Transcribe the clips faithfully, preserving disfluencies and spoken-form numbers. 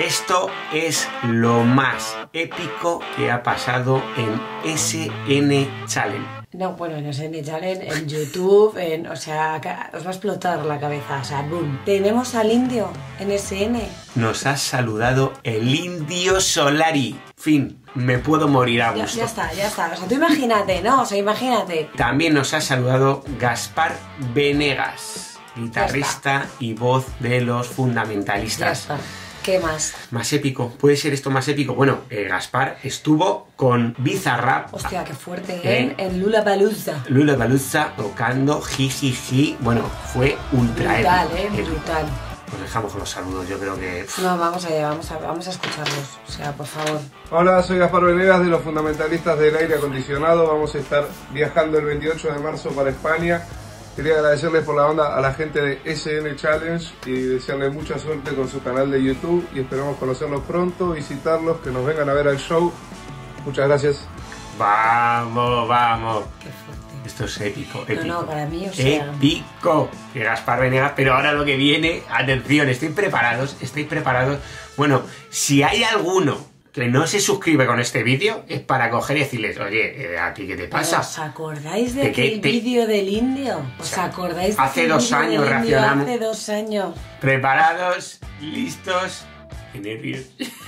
Esto es lo más épico que ha pasado en S N Challenge. No, bueno, en S N Challenge, en YouTube, en, o sea, os va a explotar la cabeza, o sea, boom. Tenemos al indio en S N. Nos ha saludado el Indio Solari. Fin, me puedo morir a gusto. Ya, ya está, ya está. O sea, tú imagínate, ¿no? O sea, imagínate. También nos ha saludado Gaspar Venegas, guitarrista y voz de Los Fundamentalistas. Ya está. ¿Qué más? Más épico. ¿Puede ser esto más épico? Bueno, eh, Gaspar estuvo con Bizarrap. Hostia, qué fuerte, ¿eh? ¿eh? En Lollapalooza. Lollapalooza tocando Jijiji. Bueno, fue ultra brutal, épico. ¿eh? épico. Brutal. Pues dejamos con los saludos, yo creo que... No, vamos allá, vamos a, vamos a escucharlos. O sea, por favor. Hola, soy Gaspar Venegas de Los Fundamentalistas del Aire Acondicionado. Vamos a estar viajando el veintiocho de marzo para España. Quería agradecerles por la onda a la gente de S N Challenge y desearles mucha suerte con su canal de YouTube y esperamos conocerlos pronto, visitarlos, que nos vengan a ver al show. Muchas gracias. Vamos, vamos. Qué fuerte. Esto es épico, épico. No, no, para mí, o sea... Épico. Que Gaspar Venegas, pero ahora lo que viene, atención, ¿estáis preparados? ¿Estáis preparados? Bueno, si hay alguno que no se suscribe con este vídeo, es para coger y decirles, oye, ¿a ti qué te pasa? ¿Os acordáis de, ¿De aquel qué te... vídeo del indio? ¿Os o sea, acordáis de hace dos años reaccionamos? Hace dos años. Preparados, listos, qué nervios.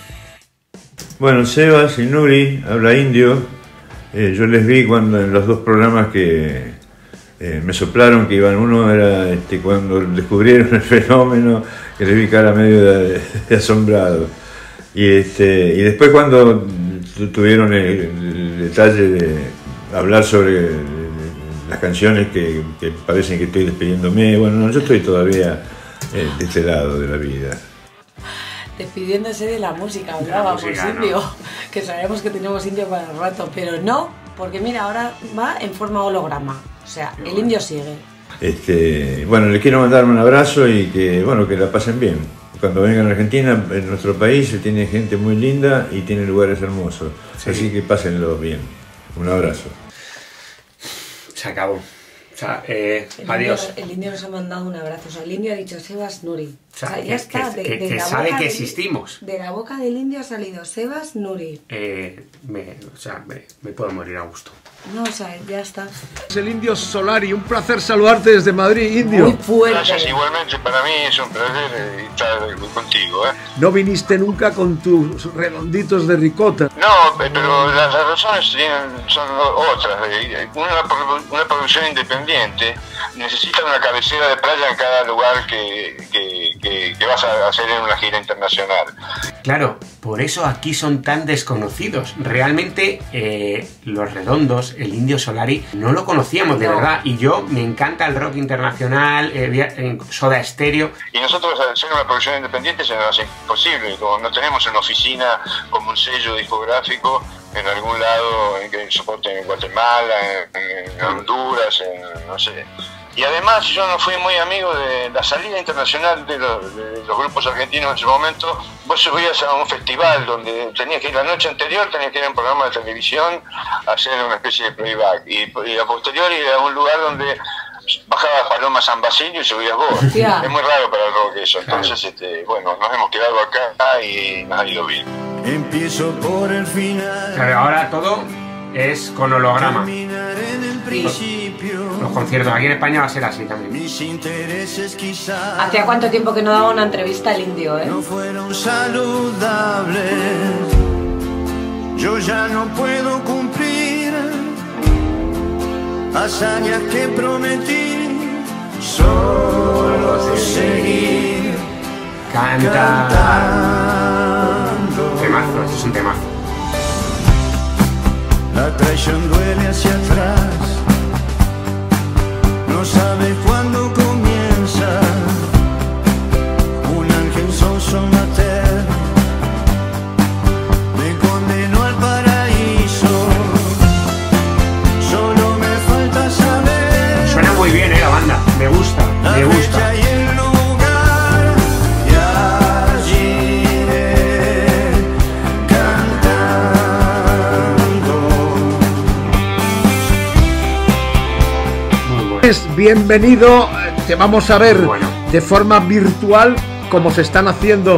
Bueno, Sebas y Nuri, habla indio. Eh, yo les vi cuando en los dos programas que eh, me soplaron que iban. Uno era este, cuando descubrieron el fenómeno, que les vi cara medio de, de asombrado. Y, este, y después cuando tuvieron el, el detalle de hablar sobre las canciones que, que parecen que estoy despidiéndome, bueno, no, yo estoy todavía eh, de este lado de la vida. Despidiéndose de la música, hablábamos, indio, no. Que sabemos que tenemos indio para el rato, pero no, porque mira, ahora va en forma holograma, o sea, el indio sigue. Este, bueno, les quiero mandar un abrazo y que, bueno, que la pasen bien. Cuando vengan a Argentina, en nuestro país, tiene gente muy linda y tiene lugares hermosos. Sí. Así que pásenlo bien. Un abrazo. Se acabó. O sea, eh, el adiós. Indio, el indio nos ha mandado un abrazo. O sea, el indio ha dicho Sebas Nuri. O sea, o sea que, ya está. Que, de, que, de que la sabe boca que del, existimos. De la boca del indio ha salido Sebas Nuri. Eh, me, o sea, me, me puedo morir a gusto. No, o sea, ya está. Es el Indio Solari, un placer saludarte desde Madrid, Indio. Muy fuerte. Gracias, igualmente para mí es un placer estar contigo. ¿eh? No viniste nunca con tus redonditos de ricota. No, pero las, las razones son otras. Una, una producción independiente necesita una cabecera de playa en cada lugar que, que, que, que vas a hacer en una gira internacional. Claro, por eso aquí son tan desconocidos. Realmente eh, Los Redondos, el Indio Solari, no lo conocíamos de no. verdad. Y yo, me encanta el rock internacional, eh, Soda Stereo. Y nosotros, al ser una producción independiente, se nos hace imposible. Como no tenemos una oficina como un sello discográfico en algún lado en que soporten en Guatemala, en, en Honduras, en, no sé. Y además yo no fui muy amigo de la salida internacional de los, de los grupos argentinos en su momento. Vos subías a un festival donde tenías que ir la noche anterior, tenías que ir a un programa de televisión a hacer una especie de playback. Y, y a posteriori era un lugar donde bajaba Paloma San Basilio y subías vos. Yeah. Es muy raro para el rock eso. Entonces, este, bueno, nos hemos quedado acá y nos ha ido bien. Empiezo por el final. Claro, ahora todo es con holograma. Los, los conciertos aquí en España va a ser así también. Mis intereses quizás ¿Hacía cuánto tiempo que no daba una entrevista al indio, eh? no fueron saludables. Yo ya no puedo cumplir hazañas que prometí. Solo seguir Canta. cantando. Temazo, esto es un temazo. La traición duele hacia atrás. No sabe cuándo comienza. Un ángel sonso mater me condenó al paraíso. Solo me falta saber. Suena muy bien, eh, la banda. Me gusta, me gusta. Bienvenido, te vamos a ver bueno. de forma virtual como se están haciendo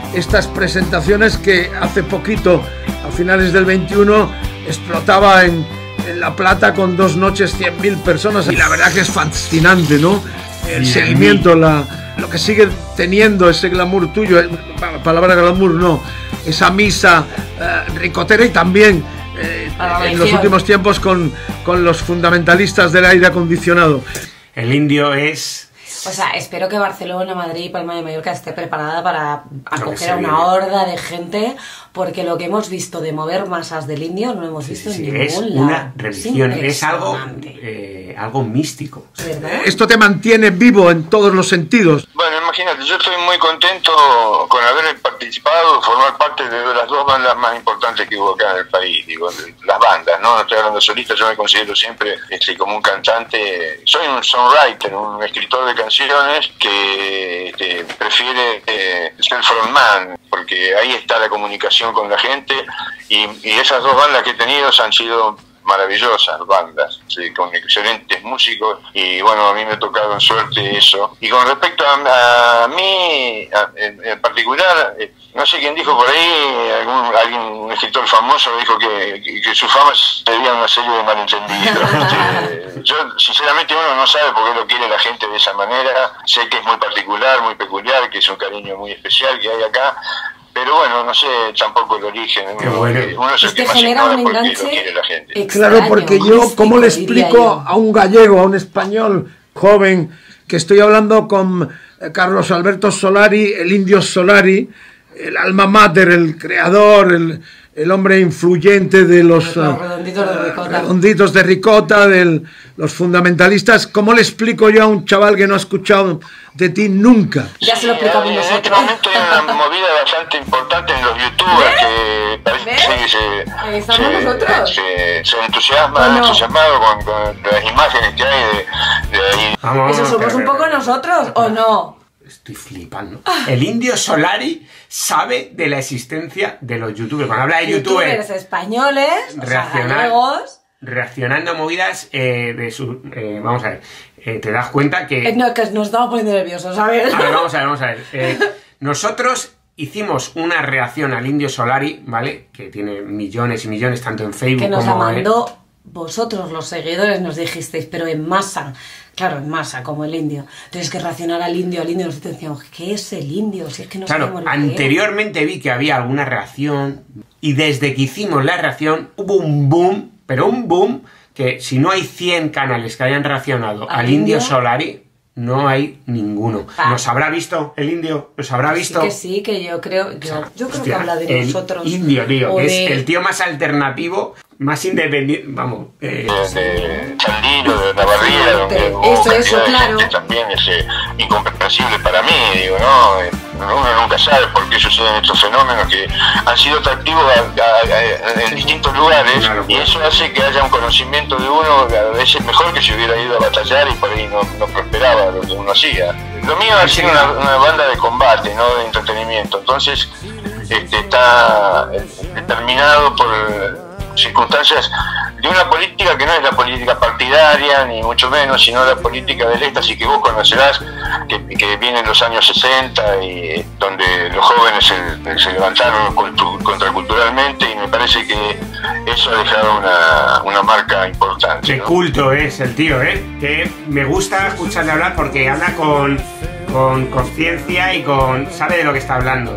estas presentaciones que hace poquito, a finales del veintiuno, explotaba en, en La Plata con dos noches cien mil personas, y la verdad que es fascinante, ¿no? El Bien. seguimiento, la, lo que sigue teniendo ese glamour tuyo, la palabra glamour no, esa misa eh, ricotera, y también eh, en los últimos tiempos con, con los fundamentalistas del aire acondicionado. El Indio es... O sea, espero que Barcelona, Madrid y Palma de Mallorca esté preparada para acoger a una viene. horda de gente, porque lo que hemos visto de mover masas del Indio no lo hemos visto Sí, en es ningún lado. una religión, es algo, impresionante. eh, algo místico. ¿Verdad? Esto te mantiene vivo en todos los sentidos. Bueno, imagínate, yo estoy muy contento con haber participado, formar parte de las dos bandas más importantes que hubo acá en el país, digo, las bandas, ¿no? No estoy hablando solista, yo me considero siempre este, como un cantante, soy un songwriter, un escritor de canciones que este, prefiere eh, ser frontman, porque ahí está la comunicación con la gente, y, y esas dos bandas que he tenido han sido maravillosas bandas, sí, con excelentes músicos, y bueno, a mí me ha tocado en suerte eso. Y con respecto a, a mí, a, en, en particular, eh, no sé quién dijo por ahí, algún, alguien, un escritor famoso dijo que, que, que su fama se debía a una serie de malentendidos. Este, yo, sinceramente, uno no sabe por qué lo quiere la gente de esa manera. Sé que es muy particular, muy peculiar, que es un cariño muy especial que hay acá. Pero bueno, no sé tampoco el origen. Qué Uno, bueno. uno es el Es que que más genera ignora un porque lo enganche quiere la gente. extraño, Claro, porque yo, místico, ¿cómo le diría explico yo. a un gallego, a un español joven, que estoy hablando con eh, Carlos Alberto Solari, el Indio Solari, el alma mater, el creador, el, el hombre influyente de los, Los eh, redonditos de ricota. redonditos de ricota, de los fundamentalistas? ¿Cómo le explico yo a un chaval que no ha escuchado de ti nunca? Ya se lo Sí, explicamos en nosotros. este momento hay una movida bastante importante en los youtubers que parece ¿Ves? que se, Ahí estamos se, nosotros. se, se entusiasma, ¿O no? entusiasmado con, con las imágenes que hay de, de ahí. Vamos, ¿Eso somos pero- un poco nosotros o no? Estoy flipando. El Indio Solari sabe de la existencia de los youtubers. Cuando habla de Youtubers youtubers españoles, o sea, Reaccionar. gallegos. reaccionando a movidas eh, de su... eh, vamos a ver, eh, te das cuenta que... Eh, no, que nos estamos poniendo nerviosos, ¿sabes? A ver, vamos a ver, vamos a ver. Eh, nosotros hicimos una reacción al Indio Solari, ¿vale? Que tiene millones y millones, tanto en Facebook Que nos la como en... mandó vosotros, los seguidores, nos dijisteis, pero en masa. Claro, en masa, como el indio. Entonces, que reaccionar al indio, al indio, nosotros decíamos, ¿qué es el indio? Si es que no Claro, sabemos lo que es. anteriormente vi que había alguna reacción y desde que hicimos la reacción hubo un boom, pero un boom que si no hay cien canales que hayan reaccionado ¿Al al Indio indio? Solari, no hay ninguno. Ah. ¿Nos habrá visto el Indio? ¿Nos habrá Sí visto? que sí, que yo creo, yo, yo creo que Hostia, habla de el nosotros. Indio, tío, o que de- es el tío más alternativo, más independiente, vamos, eh, de, de Sandino, de Navarría, donde hubo Eso, eso, cantidad de claro. gente también es eh, incomprensible para mí, digo, ¿no? Eh, Uno nunca sabe por qué suceden estos fenómenos que han sido atractivos a- a- a- en distintos lugares, Claro, y claro. eso hace que haya un conocimiento de uno a veces mejor que si hubiera ido a batallar y por ahí no, no prosperaba lo que uno hacía. Lo mío ha sido una, una banda de combate, no de entretenimiento, entonces este, está eh, determinado por circunstancias de una política que no es la política partidaria, ni mucho menos, sino la política del éxtasis que vos conocerás, que, que viene en los años sesenta y donde los jóvenes se, se levantaron cultu- contraculturalmente, y me parece que eso ha dejado una, una marca importante, qué ¿no? culto es el tío, ¿eh? Que me gusta escucharle hablar porque habla con con conciencia y con... sabe de lo que está hablando.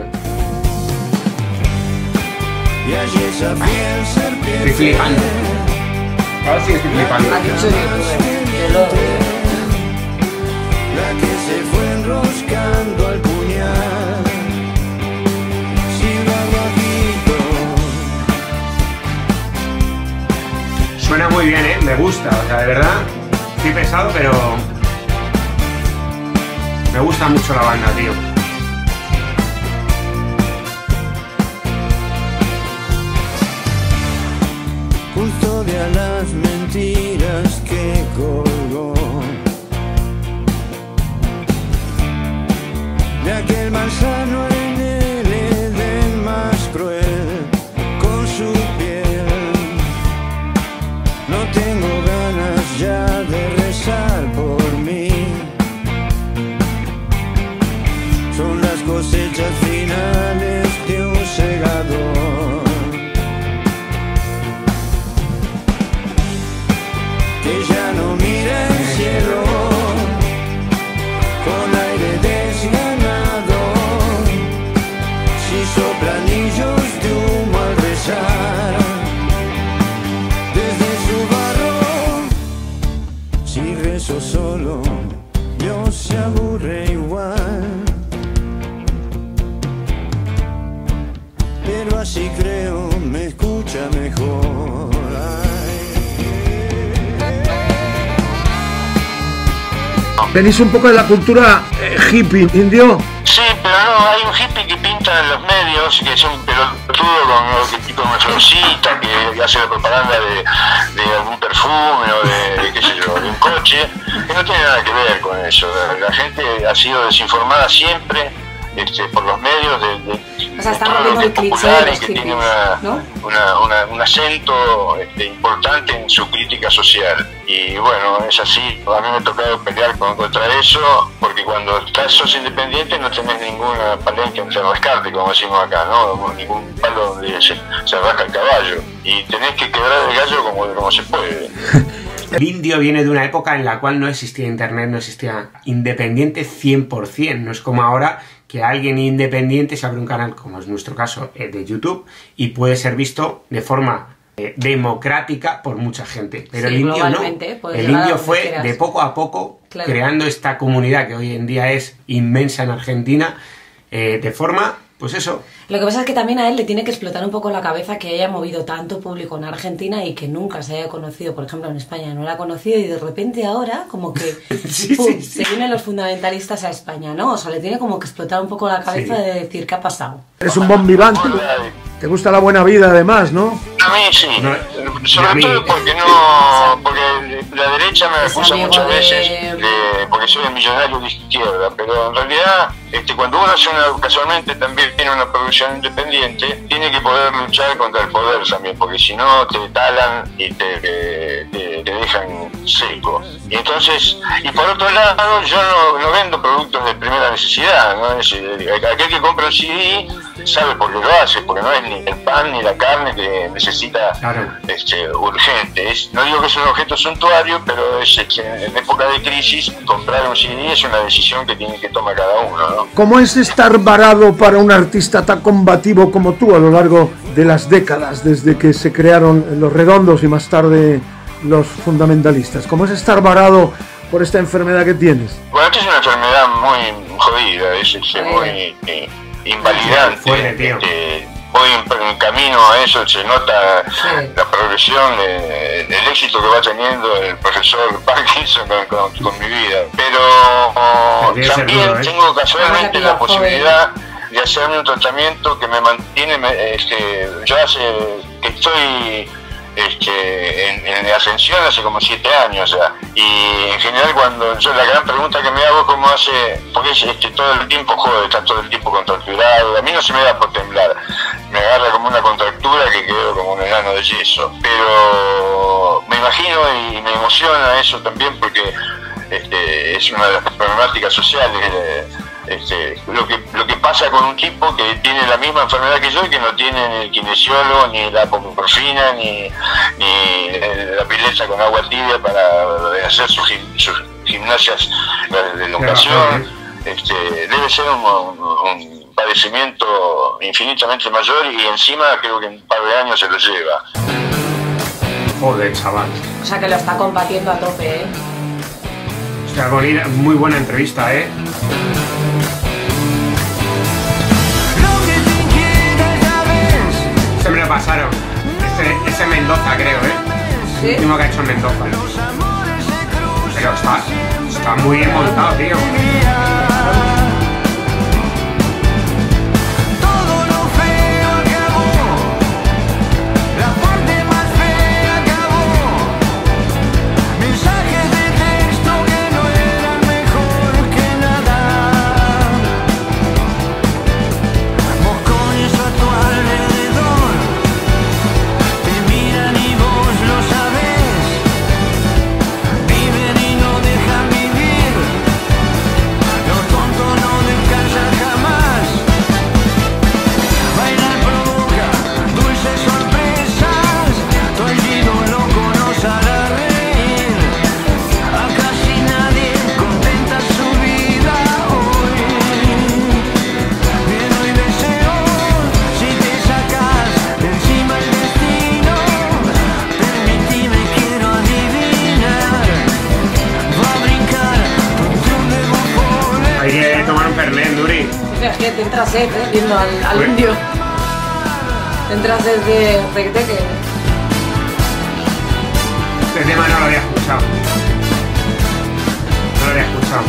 Y allí esa fiel serpiente. Estoy flipando. Ahora sí estoy flipando. Ha dicho youtuber, que lo- La que se fue enroscando al puñal. Silba bajito. Suena muy bien, ¿eh? Me gusta, o sea, de verdad. Estoy pesado, pero... me gusta mucho la banda, tío. Custodia las mentiras que colgó de aquel manzano en el Edén más cruel con su piel. No tengo ganas ya de rezar por mí. y soplanillos de humo al rezar. Desde su barro, si rezo solo, Dios se aburre igual. Pero así creo me escucha mejor. ¿Venís un poco de la cultura eh, hippie, indio? Sí, pero no, hay un hippie que pinta en los medios, que es un pelotudo con, con una florcita, que hace la propaganda de, de algún perfume o de, de, qué sé yo, de un coche, que no tiene nada que ver con eso. La, la gente ha sido desinformada siempre este, por los medios de, de o sea, de todo lo que es popular y que tiene una, ¿no? una, una, un acento este, importante en su crítica social. Y bueno, es así. A mí me ha tocado pelear con, contra eso, porque cuando estás, sos independiente no tenés ninguna palenque en el rescate, como decimos acá, ¿no? Ningún palo donde se, se rasca el caballo. Y tenés que quebrar el gallo como, como se puede. El indio viene de una época en la cual no existía internet, no existía independiente cien por cien. No es como ahora que alguien independiente se abre un canal, como es nuestro caso, eh, de YouTube, y puede ser visto de forma eh, democrática por mucha gente. Pero sí, el indio no. El indio fue quieras. de poco a poco claro. creando esta comunidad que hoy en día es inmensa en Argentina, eh, de forma, pues eso. Lo que pasa es que también a él le tiene que explotar un poco la cabeza que haya movido tanto público en Argentina y que nunca se haya conocido, por ejemplo en España no la ha conocido, y de repente ahora como que sí, pum, sí, sí. se vienen los fundamentalistas a España, ¿no? O sea, le tiene como que explotar un poco la cabeza sí. de decir ¿qué ha pasado? Eres un bon vivante. Te gusta la buena vida además, ¿no? A mí sí, no, sobre mí. todo porque no, porque la derecha me Es acusa amigo muchas de- veces de, porque soy el millonario de izquierda, pero en realidad este, cuando uno hace una, casualmente también tiene una producción independiente, tiene que poder luchar contra el poder también, porque si no te talan y te, te, te, te dejan seco. Y entonces, y por otro lado, yo no, no vendo productos de primera necesidad, ¿no? Es, aquel que compra un C D sabe por qué lo hace, porque no es ni el pan ni la carne que necesita Claro. este, urgente. Es, no digo que es un objeto suntuario, pero es, es, en época de crisis comprar un C D es una decisión que tiene que tomar cada uno, ¿no? ¿Cómo es estar varado para un artista tan combativo como tú a lo largo de las décadas, desde que se crearon los Redondos y más tarde los fundamentalistas? ¿Cómo es estar varado por esta enfermedad que tienes? Bueno, esta es una enfermedad muy jodida, es, es muy eh, invalidante. Fuerte, tío. Este, voy en, en camino a eso, se nota Sí. la progresión, de, el éxito que va teniendo el profesor Parkinson con, con, con mi vida. Pero oh, Debe ser también duro, ¿eh? tengo casualmente Ahora la que posibilidad de hacerme un tratamiento que me mantiene, me- este, yo hace que estoy este, en, en ascensión hace como siete años ya, y en general cuando yo la gran pregunta que me hago es cómo hace, porque es este, todo el tiempo jode, está todo el tiempo contracturado, a mí no se me da por temblar, me agarra como una contractura que quedo como un enano de yeso, pero me imagino y me emociona eso también porque este, es una de las problemáticas sociales de, Este, lo que lo que pasa con un tipo que tiene la misma enfermedad que yo y que no tiene ni el kinesiólogo, ni la apocrifina, ni, ni la pileta con agua tibia para hacer sus, gim- sus gimnasias de elongación. Este, debe ser un, un padecimiento infinitamente mayor y encima creo que en un par de años se lo lleva. Joder, chaval. O sea que lo está combatiendo a tope, ¿eh? O sea, bonita, muy buena entrevista, ¿eh? Se me lo pasaron. Ese, ese Mendoza, creo, ¿eh? Sí. El último que ha hecho en Mendoza. Pero está, está muy bien montado, tío. Todo lo feo acabó, la parte más fea acabó, mensajes de texto que no eran mejor que nada, moscones a tu alrededor, te miran y vos lo sabés, viven y no dejan vivir, cassette, ¿eh? Viendo al, al Bueno. indio. Entras desde Requeteque. Este tema no lo había escuchado. No lo había escuchado.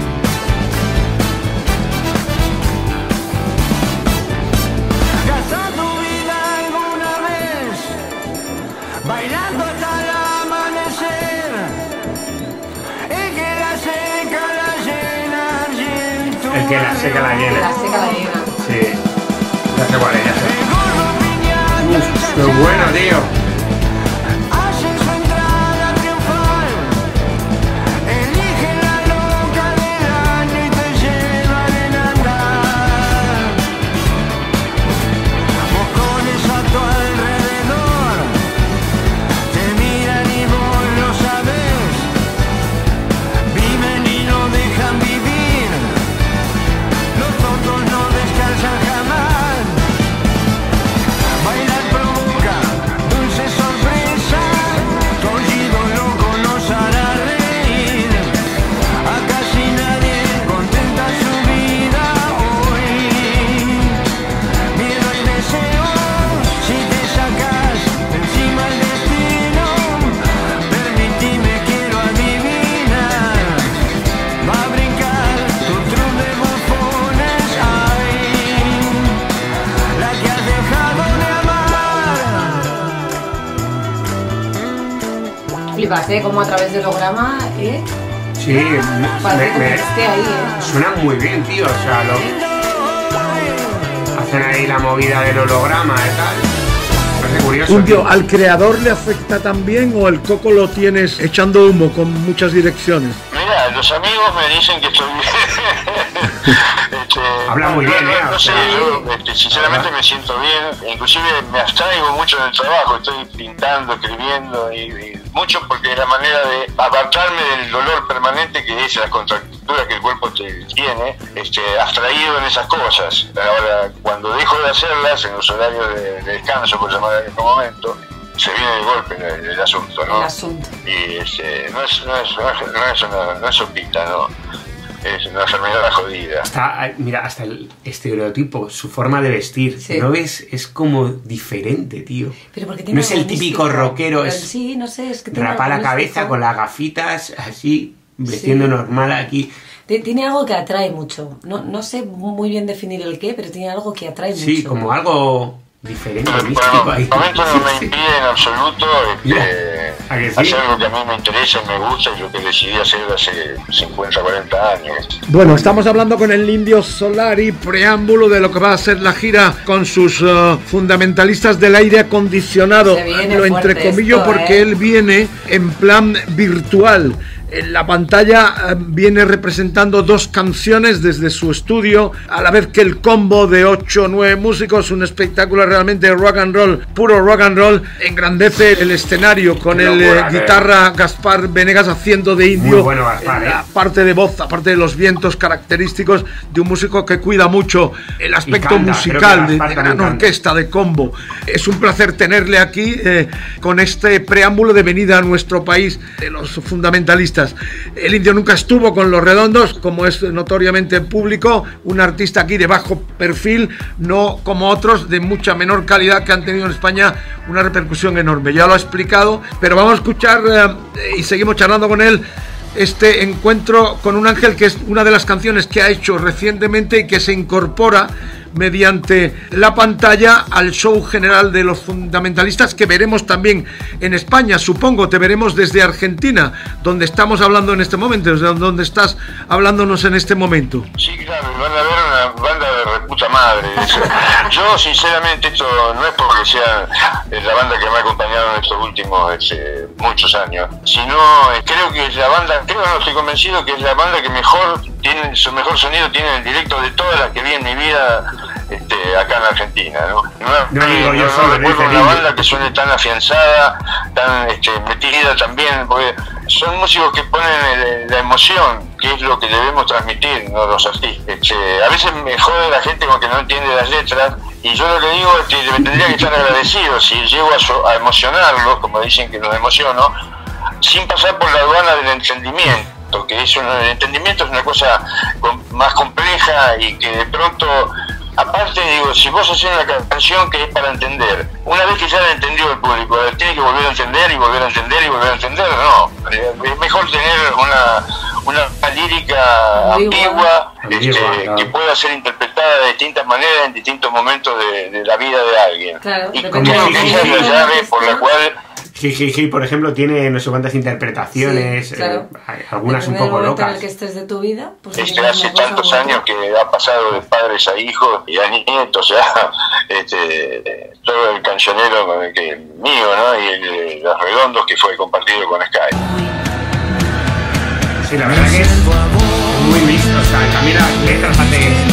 ¿Gastó tu vida alguna vez bailando hasta el amanecer? El que la seca la llena y en tu El que la seca la llena. La seca la llena. Sí. Ya sé cuál es, ya sé. El gordo piñata Uf, qué bueno, tío. hace su entrada triunfal. Elige la loca del año y te llevan en andar. Moscones a tu alrededor te miran y vos lo sabés. Viven y no dejan vivir. Los tontos no descansan jamás. Bailar provoca dulce sorpresa. Tu oído loco nos hará reír. A casi nadie contenta su vida hoy. Miedo y deseo, si te sacas encima el destino. Permitime, quiero adivinar. Va a brincar tu truco de bufones. Ay, la que has dejado de amar. Flipas, ¿eh? Como a través del holograma, ¿eh? Sí, me, Parece me- que esté ahí, ¿eh? suena muy bien, tío. O sea, lo, hacen ahí la movida del holograma y tal. Parece curioso. Indio, tío. ¿al creador le afecta también o el coco lo tienes echando humo con muchas direcciones? Mira, los amigos me dicen que estoy bien. Este, Habla muy no, bien, no, ¿eh? no O sé, sea, yo este, sinceramente me siento bien. Inclusive me abstraigo mucho en el trabajo. Estoy pintando, escribiendo y, y mucho porque es la manera de apartarme del dolor permanente que es la contractura que el cuerpo te tiene, este, abstraído en esas cosas. Ahora, cuando dejo de hacerlas en los horarios de, de descanso, por llamar en este momento, se viene de golpe el, el asunto, ¿no? El asunto. Y este, no es, no es, no es, no es una, no es sopita, ¿no? Es una enfermedad jodida. Hasta, mira, hasta el estereotipo, su forma de vestir, Sí. ¿no ves? Es como diferente, tío. Pero porque tiene No es algo el típico místico. rockero, Pero es sí, no sé, es que tiene rapa algo la cabeza místico. con las gafitas, así, vestiendo Sí. normal aquí. Ti- Tiene algo que atrae mucho. No, no sé muy bien definir el qué, pero tiene algo que atrae Sí, mucho. como algo diferente, Pero místico por ahí. el momento no me Sí. impide en absoluto este, ¿A que sí? hacer lo que a mí me interesa y me gusta y lo que decidí hacer hace cincuenta, cuarenta años. Bueno, estamos hablando con el Indio Solari, preámbulo de lo que va a ser la gira con sus uh, fundamentalistas del aire acondicionado. Se viene Lo fuerte entrecomillo esto, porque ¿eh? él viene en plan virtual. En la pantalla eh, viene representando dos canciones desde su estudio, a la vez que el combo de ocho o nueve músicos, un espectáculo realmente rock and roll, puro rock and roll, engrandece el escenario con Qué el eh, locura, ¿eh? guitarra Gaspar Venegas haciendo de indio. Muy bueno, Gaspar, en la ¿eh? parte de voz, aparte de los vientos característicos de un músico que cuida mucho el aspecto canta, musical creo que de, Gaspar de también gran canta. orquesta de combo. Es un placer tenerle aquí eh, con este preámbulo de venida a nuestro país de los fundamentalistas. El Indio nunca estuvo con Los Redondos, como es notoriamente público, un artista aquí de bajo perfil, no como otros de mucha menor calidad que han tenido en España una repercusión enorme. Ya lo ha explicado, pero vamos a escuchar eh, y seguimos charlando con él este encuentro con un ángel, que es una de las canciones que ha hecho recientemente y que se incorpora mediante la pantalla al show general de los fundamentalistas, que veremos también en España. Supongo te veremos desde Argentina, donde estamos hablando en este momento, desde donde estás hablándonos en este momento. Sí, claro, van a ver una banda de reputa madre. Yo, sinceramente, esto no es porque sea eh, la banda que me ha acompañado en estos últimos este, muchos años, sino eh, creo que es la banda, creo, no estoy convencido que es la banda que mejor tiene, su mejor sonido tiene en el directo de todas las que vi en mi vida este, acá en Argentina, ¿no? No, No digo yo no, solo, no recuerdo dice una Indio. banda que suene tan afianzada, tan este, metida también, porque son músicos que ponen el- la emoción, que es lo que debemos transmitir, ¿no? Los artistas. Este, a veces me jode la gente con que no entiende las letras, y yo lo que digo es que me tendría que estar agradecido si llego a, so- a emocionarlos, como dicen que los emociono, sin pasar por la aduana del entendimiento, que es un, el entendimiento es una cosa com- más compleja y que de pronto aparte digo, si vos haces una canción que es para entender, una vez que ya la entendió el público, tiene que volver a entender y volver a entender y volver a entender, no, es mejor tener una, una lírica ambigua, este, claro, que pueda ser interpretada de distintas maneras en distintos momentos de, de la vida de alguien. Claro, y creo que esa es la llave por la cual... Jijiji, por ejemplo, tiene no sé cuántas interpretaciones, sí, claro, eh, algunas un poco locas. En el que estés de tu vida, pues este, hace tantos años que ha pasado de padres a hijos y a nietos, o sea, este, todo el cancionero que, mío, ¿no? Y el, los redondos que fue compartido con Sky. Sí, la verdad que es muy mixto, o sea, también las letras hace...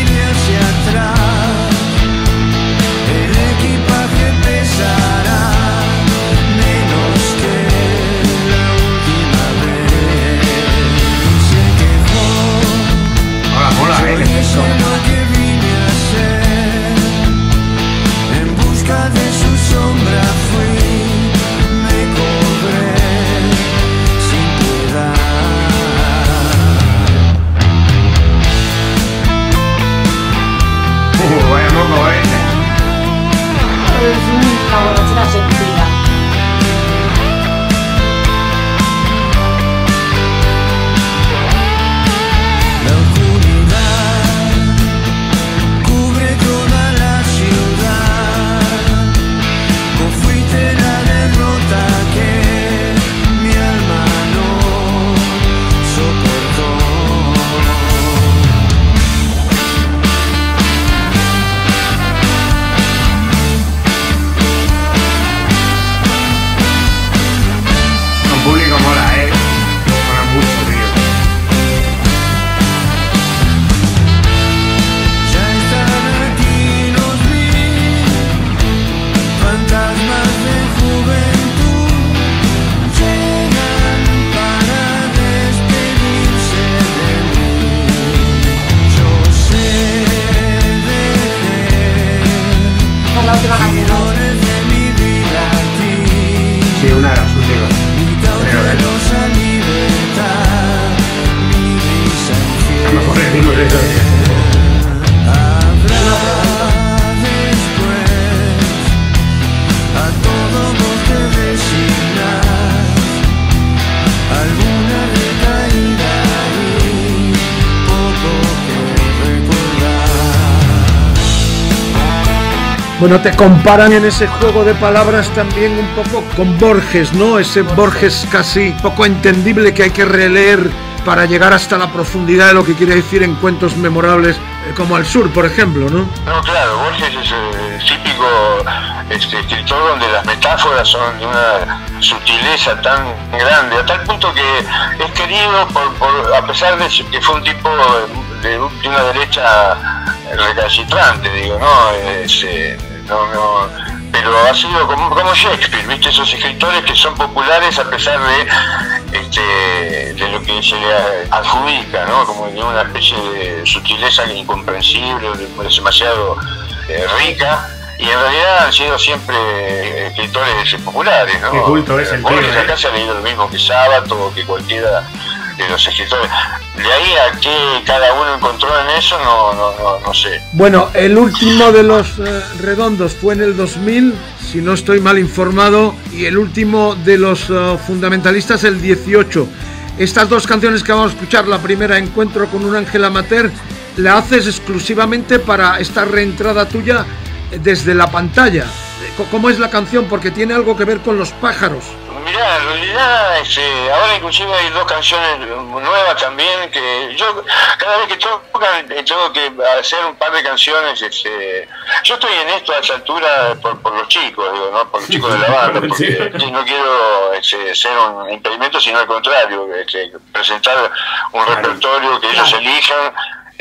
Bueno, te comparan en ese juego de palabras también un poco con Borges, ¿no? Ese Borges casi poco entendible que hay que releer para llegar hasta la profundidad de lo que quiere decir en cuentos memorables eh, como Al Sur, por ejemplo, ¿no? No, claro, Borges es el típico este, escritor donde las metáforas son de una sutileza tan grande, a tal punto que es querido por, por a pesar de que fue un tipo de, de una derecha recalcitrante, digo, ¿no? Es, eh, no, no, pero ha sido como, como Shakespeare, ¿viste? Esos escritores que son populares a pesar de, este, de lo que se le adjudica, ¿no? Como de una especie de sutileza incomprensible, demasiado eh, rica, y en realidad han sido siempre escritores populares, ¿no? Qué culto es el tío, Borges acá se ha leído lo mismo que Sábato o que cualquiera de los escritores. De ahí a qué cada uno encontró en eso, no, no, no, no sé. Bueno, el último de los eh, redondos fue en el dos mil, si no estoy mal informado, y el último de los uh, fundamentalistas el dieciocho. Estas dos canciones que vamos a escuchar, la primera, Encuentro con un ángel amateur, la haces exclusivamente para esta reentrada tuya desde la pantalla. ¿Cómo es la canción? Porque tiene algo que ver con los pájaros. Mirá, en realidad este, ahora inclusive hay dos canciones nuevas también que yo cada vez que tocan tengo que hacer un par de canciones. Este, yo estoy en esto a esa altura por, por los chicos, digo, ¿no? Por los chicos de la banda, porque sí, no quiero este, ser un impedimento, sino al contrario, este, presentar un repertorio que ellos elijan.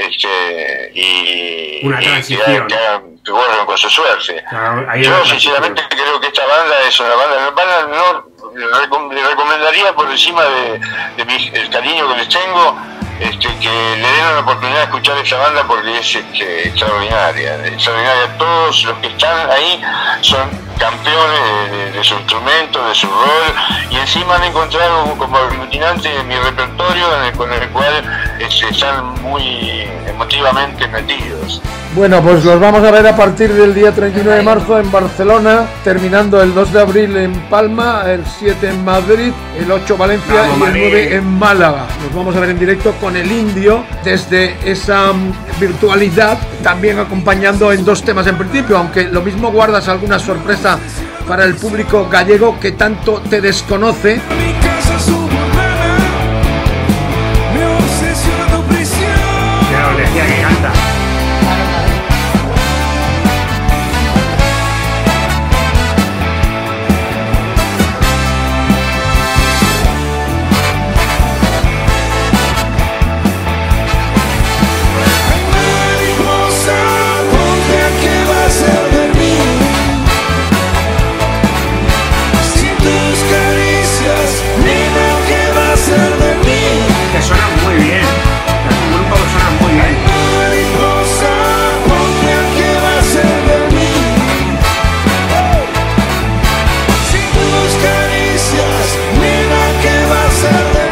Este, y, una transición, y que, hagan, que corran con su suerte. Claro, yo sinceramente creo que esta banda es una banda, banda no le recomendaría por encima de, de mi, el cariño que les tengo, este, que le den una oportunidad de escuchar esta banda porque es este, extraordinaria, extraordinaria. Todos los que están ahí son campeones de, de, de su instrumento, de su rol, y encima han encontrado como aglutinante mi repertorio en el, con el cual este, están muy emotivamente metidos. Bueno, pues los vamos a ver a partir del día treinta y nueve de marzo en Barcelona, terminando el dos de abril en Palma, el siete en Madrid, el ocho Valencia Vamos, y el Madrid. nueve en Málaga. Nos vamos a ver en directo con el Indio desde esa mm, virtualidad, también acompañando en dos temas en principio, aunque lo mismo guardas alguna sorpresa para el público gallego que tanto te desconoce. Mi casa suburbana me obsesionó prisión. Ya os decía que canta. Mariposa, ponte a qué va a ser de mí. Sin tus caricias, nena, ¿qué va a ser de mí? Que suena muy bien. Es un grupo que suena muy bien. Mariposa, ponte a qué va a ser de mí. Sin tus caricias, nena, ¿qué va a ser de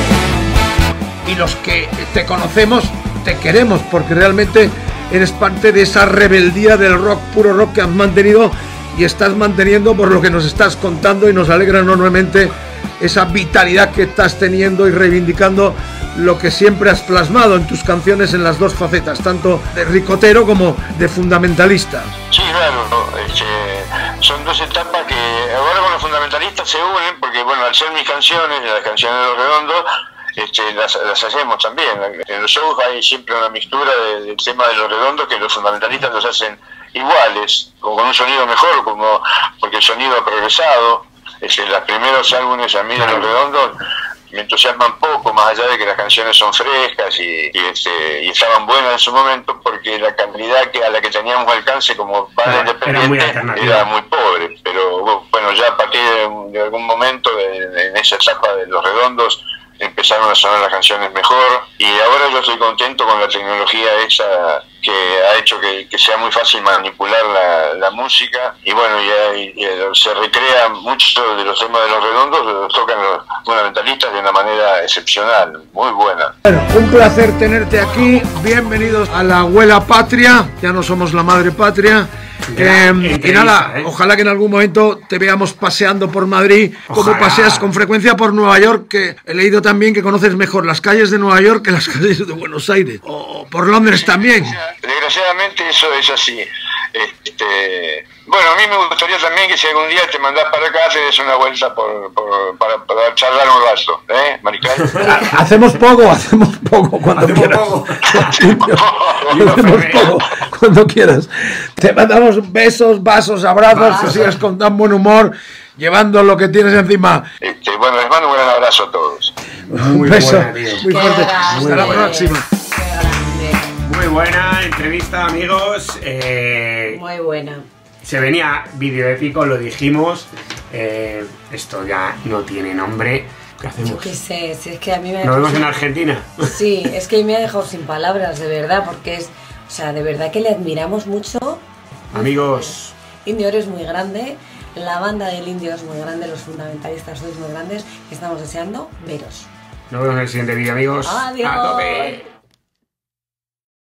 mí? Y los que te conocemos, te queremos, porque realmente eres parte de esa rebeldía del rock, puro rock que has mantenido y estás manteniendo por lo que nos estás contando, y nos alegra enormemente esa vitalidad que estás teniendo y reivindicando lo que siempre has plasmado en tus canciones en las dos facetas, tanto de ricotero como de fundamentalista. Sí, claro, ¿no? Este, son dos etapas que ahora con los fundamentalistas se unen, porque bueno, al ser mis canciones, las canciones de Los Redondos, este, las, las hacemos también. En los shows hay siempre una mixtura de- del tema de Los Redondos, que los fundamentalistas los hacen iguales, como con un sonido mejor, como porque el sonido ha progresado. Este, los primeros álbumes a mí de Los Redondos me entusiasman poco, más allá de que las canciones son frescas y, y, este, y estaban buenas en su momento, porque la calidad que a la que teníamos alcance como banda Claro, era muy independiente alternativa. era muy pobre. Pero bueno, ya a partir de, de algún momento de- de- en esa etapa de Los Redondos empezaron a sonar las canciones mejor, y ahora yo estoy contento con la tecnología esa que ha hecho que, que sea muy fácil manipular la, la música, y bueno, y, y- y se recrea mucho de los temas de Los Redondos, los tocan los fundamentalistas de una manera excepcional, muy buena. Bueno, un placer tenerte aquí, bienvenidos a la abuela patria, ya no somos la madre patria. Gran Eh, y entrevista, nada, ¿eh? ojalá que en algún momento te veamos paseando por Madrid, como Ojalá. paseas con frecuencia por Nueva York, que he leído también que conoces mejor las calles de Nueva York que las calles de Buenos Aires, o por Londres también. Desgraciadamente eso es así. Este, bueno, a mí me gustaría también que si algún día te mandás para acá, te des una vuelta por, por- para, para charlar un rato, ¿eh, Marical? Hacemos poco, hacemos poco cuando Hacemos quieras. poco. Hacemos poco cuando quieras. Te mandamos besos, vasos, abrazos, que sigas con tan buen humor, llevando lo que tienes encima. Este, bueno, les mando un gran abrazo a todos. Un Muy beso buena, tío. muy Qué fuerte. grande, Hasta la próxima. Qué grande. Muy buena entrevista, amigos. Eh, Muy buena. se venía vídeo épico, lo dijimos. Eh, esto ya no tiene nombre. ¿Qué Yo hacemos? qué sé, si es que a mí me ha ¿Nos dejado vemos en sin- Argentina? Sí, es que me ha dejado sin palabras, de verdad, porque es, o sea, de verdad que le admiramos mucho. Amigos, Indio eres muy grande, la banda del Indio es muy grande, los fundamentalistas sois muy grandes, y estamos deseando veros. nos vemos en el siguiente vídeo, amigos. Adiós. A tope.